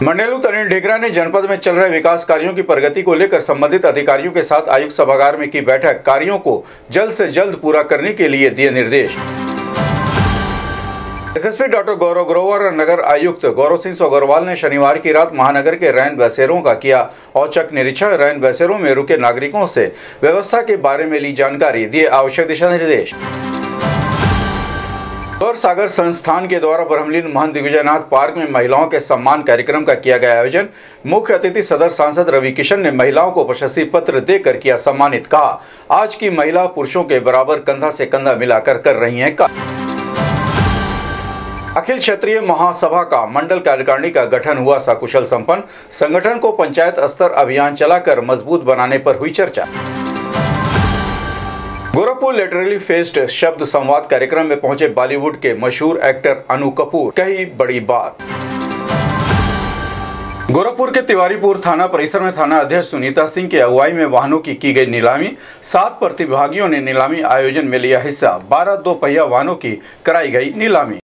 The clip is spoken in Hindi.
मंडेलू तरुण ढेगरा ने जनपद में चल रहे विकास कार्यों की प्रगति को लेकर संबंधित अधिकारियों के साथ आयुक्त सभागार में की बैठक। कार्यों को जल्द से जल्द पूरा करने के लिए दिए निर्देश। एसएसपी डॉक्टर गौरव ग्रोवर और नगर आयुक्त गौरव सिंह सोगरवाल ने शनिवार की रात महानगर के रैन बसेरों का किया औचक निरीक्षण। रैन बसेरों में रुके नागरिकों से व्यवस्था के बारे में ली जानकारी, दिए आवश्यक दिशा निर्देश। गौर सागर संस्थान के द्वारा ब्रह्मलीन महंत दिग्विजयनाथ पार्क में महिलाओं के सम्मान कार्यक्रम का किया गया आयोजन। मुख्य अतिथि सदर सांसद रवि किशन ने महिलाओं को प्रशस्ति पत्र देकर किया सम्मानित। कहा, आज की महिला पुरुषों के बराबर कंधा से कंधा मिलाकर कर रही हैं कार्य। अखिल क्षेत्रीय महासभा का मंडल कार्यकारिणी का गठन हुआ सकुशल संपन्न। संगठन को पंचायत स्तर अभियान चलाकर मजबूत बनाने पर हुई चर्चा। गोरखपुर लिटरेली फेस्ट शब्द संवाद कार्यक्रम में पहुंचे बॉलीवुड के मशहूर एक्टर अनु कपूर, कही बड़ी बात। गोरखपुर के तिवारीपुर थाना परिसर में थाना अध्यक्ष सुनीता सिंह की अगुवाई में वाहनों की गई नीलामी। 7 प्रतिभागियों ने नीलामी आयोजन में लिया हिस्सा। 12 2 पहिया वाहनों की कराई गई नीलामी।